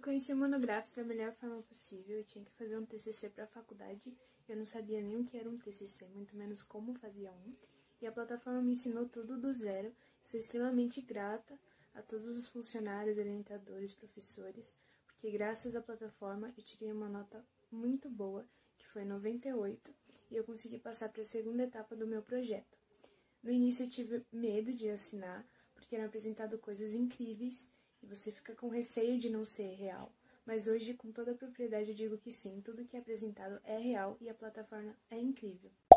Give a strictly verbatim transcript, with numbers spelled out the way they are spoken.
conheci o Monographics da melhor forma possível. Eu tinha que fazer um T C C para a faculdade. Eu não sabia nem o que era um T C C, muito menos como fazia um. E a plataforma me ensinou tudo do zero. Eu sou extremamente grata a todos os funcionários, orientadores, professores, porque graças à plataforma eu tirei uma nota muito boa, que foi noventa e oito, e eu consegui passar para a segunda etapa do meu projeto. No início eu tive medo de assinar, porque eram apresentado coisas incríveis, e você fica com receio de não ser real. Mas hoje, com toda a propriedade, eu digo que sim, tudo que é apresentado é real e a plataforma é incrível.